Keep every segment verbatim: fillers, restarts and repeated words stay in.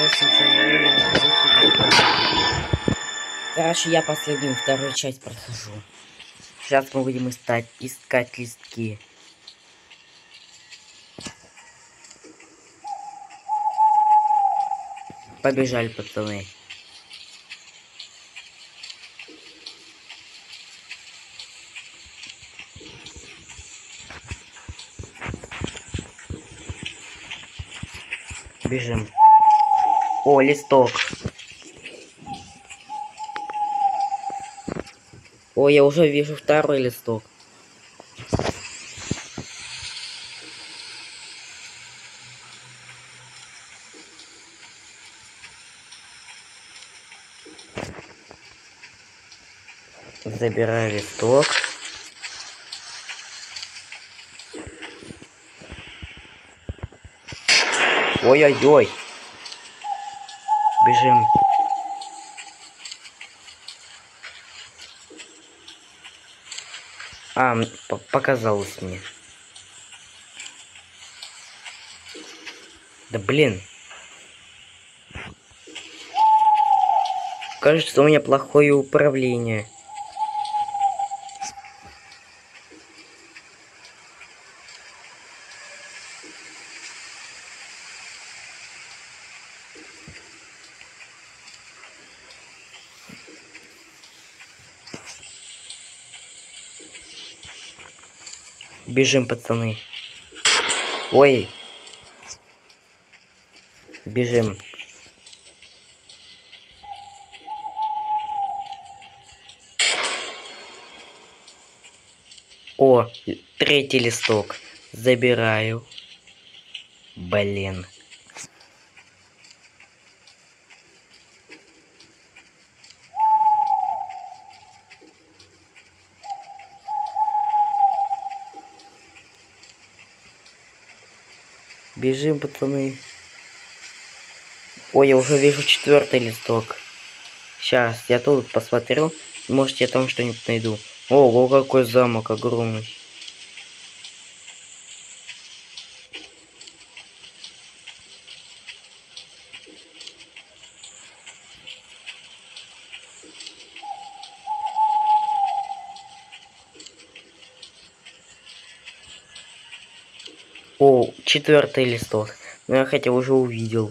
сейчас ничего не. Короче, я последнюю вторую часть прохожу. Сейчас мы будем искать, искать листки. Побежали, пацаны. Бежим. О, листок. О, я уже вижу второй листок. Забираю листок. Ой-ой-ой. Бежим. А, показалось мне. Да блин. Кажется, у меня плохое управление. Бежим, пацаны. Ой. Бежим. О, третий листок. Забираю. Блин. Бежим, пацаны. Ой, я уже вижу четвертый листок. Сейчас, я тут посмотрю. Может, я там что-нибудь найду. Ого, какой замок огромный. О, четвертый листок. Ну, я хотя уже увидел.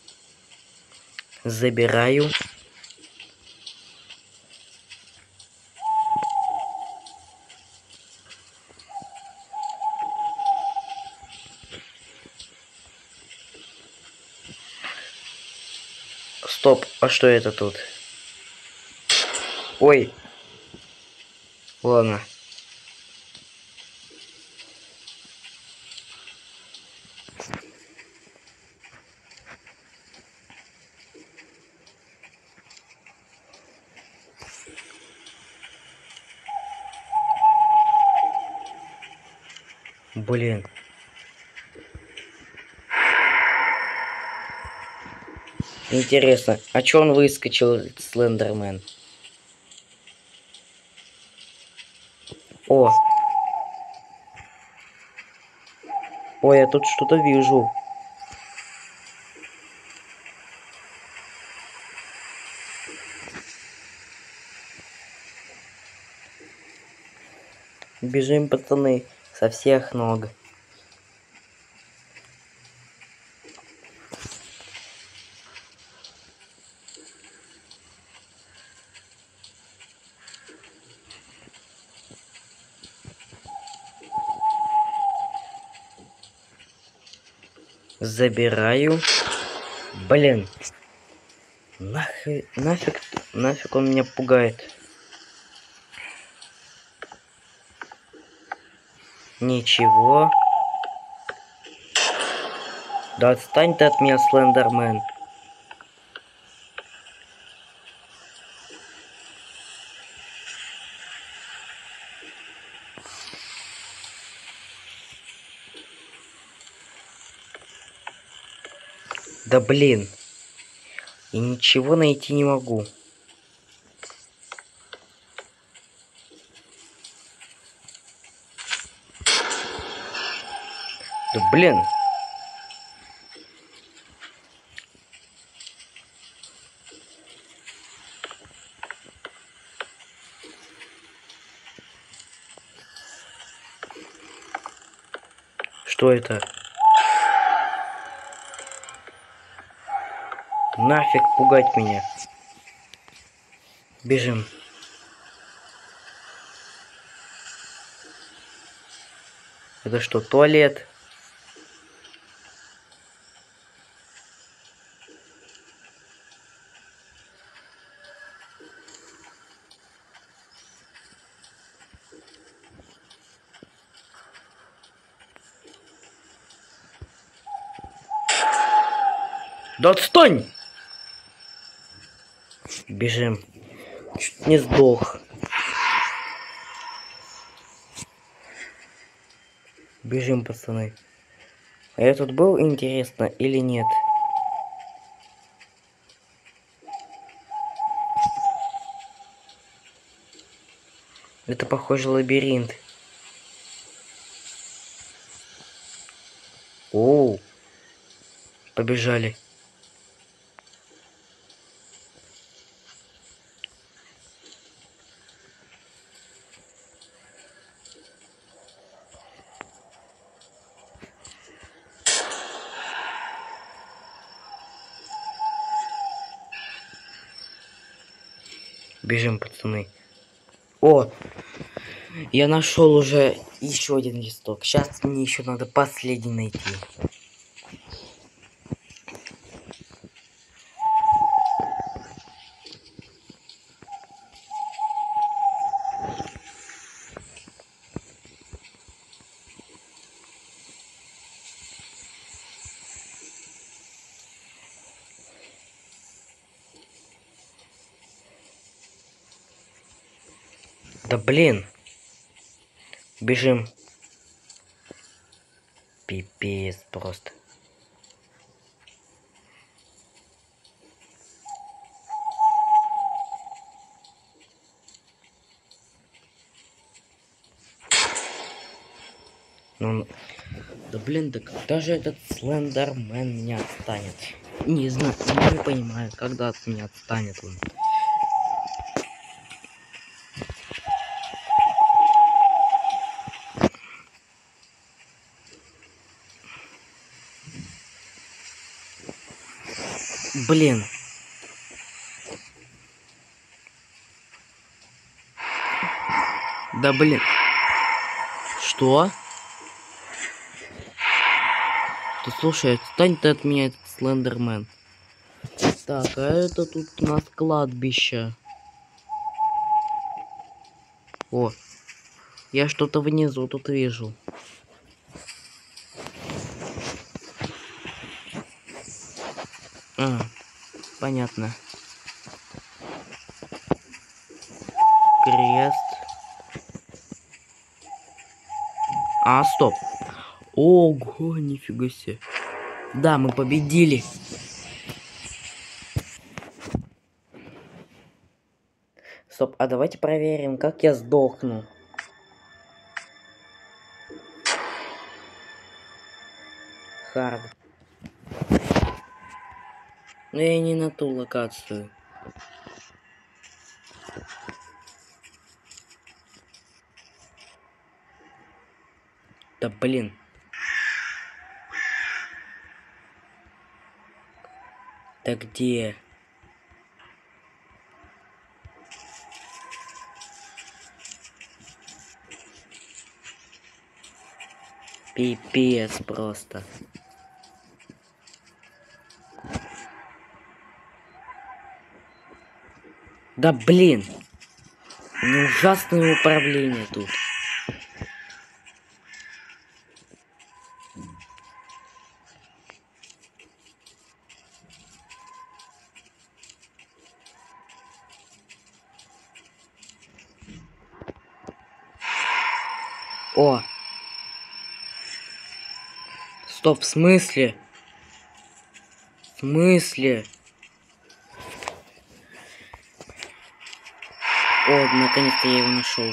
Забираю. Стоп, а что это тут? Ой. Ладно. Блин. Интересно, а чё он выскочил, Слендермен? О. Ой, я тут что-то вижу. Бежим, пацаны, со всех ног. Забираю. Блин. Нахуй, нафиг, нафиг он меня пугает. Ничего. Да отстань ты от меня, Слендермен. Да блин. И ничего найти не могу. Да блин. Что это? Нафиг пугать меня. Бежим. Это что, туалет? Да отстань! Бежим. Чуть не сдох. Бежим, пацаны. А я тут был, интересно, или нет? Это, похоже, лабиринт. Оу. Побежали. Бежим, пацаны. О, я нашел уже еще один листок. Сейчас мне еще надо последний найти. Да блин. Бежим. Пипец просто. Ну, да блин, да когда же этот Слендермен меня отстанет? Не знаю, не понимаю, когда от меня отстанет он. Блин. Да блин. Что? Да слушай, отстань ты от меня, этот Слендермен. Так, а это тут у нас кладбище. О, я что-то внизу тут вижу. А, понятно. Крест. А, стоп. Ого, нифига себе. Да, мы победили. Стоп, а давайте проверим, как я сдохну. Хард. Но я не на ту локацию. Да блин. Да где? Пипец просто. Да блин. Ну, ужасное управление тут. О. Стоп, в смысле? В смысле? О, наконец-то я его нашел.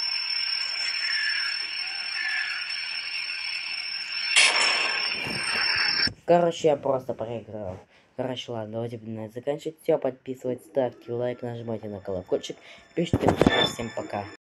Короче, я просто проиграл. Короче, ладно, давайте будем заканчивать. Все, подписывайтесь, ставьте лайк, нажимайте на колокольчик, пишите, всем пока.